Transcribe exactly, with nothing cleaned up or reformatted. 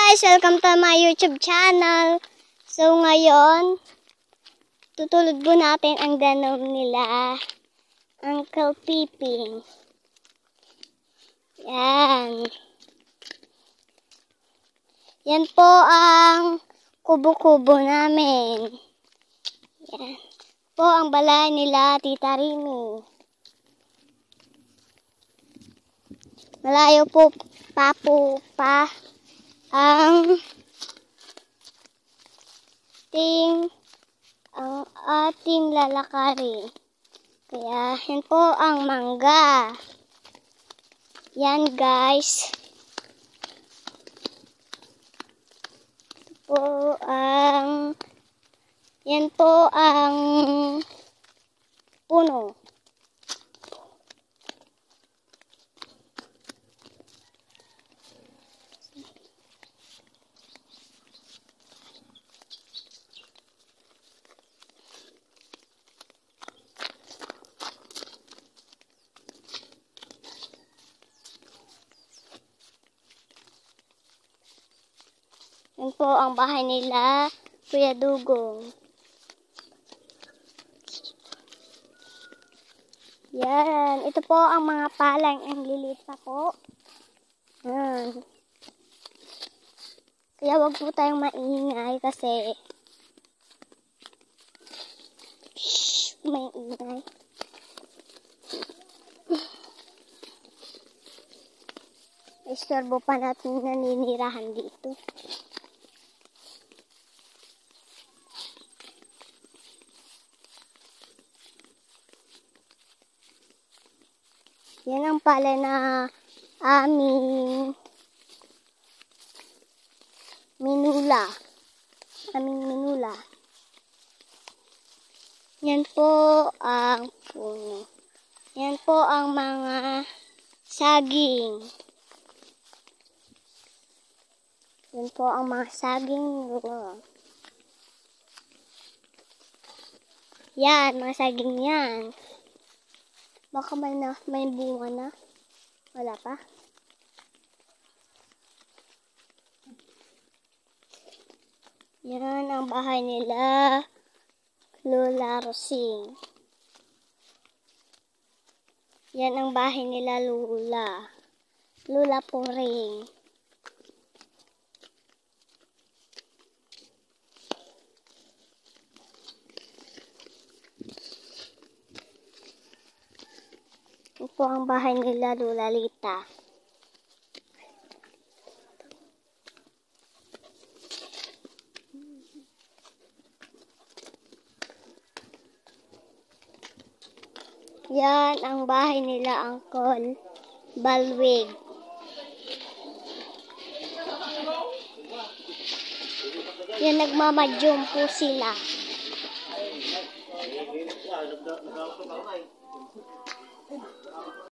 guys! Welcome to my YouTube channel. So ngayon, tutulod po natin ang danom nila. Uncle Piping. Yan. Yan po ang kubo-kubo namin. Yan. Po ang balay nila, Tita Rimi. Malayo po pa po pa ang ting ang ating lalakarin. Kaya yan po ang mangga. Yan guys. Ito po ang yan po ang puno. Yan po ang bahay nila, Kuya Dugong. Yan. Ito po ang mga palang ang lilit pa po. Yan. Kaya wag po tayong maingay kasi shhh, may ingay. Istorbo pa natin naninirahan dito. Yan ang pala na aming minula. Aming minula. Yan po ang puno. Yan po ang mga saging. Yan po ang mga saging. Yan, mga saging yan. Baka may, na, may bunga na. Wala pa. Yan ang bahay nila. Lola Rosing. Yan ang bahay nila Lola. Lola Puring. Ito ang bahay nila Lola Lita. Yan ang bahay nila Uncle Balwig. Yan nagmamadyong po sila.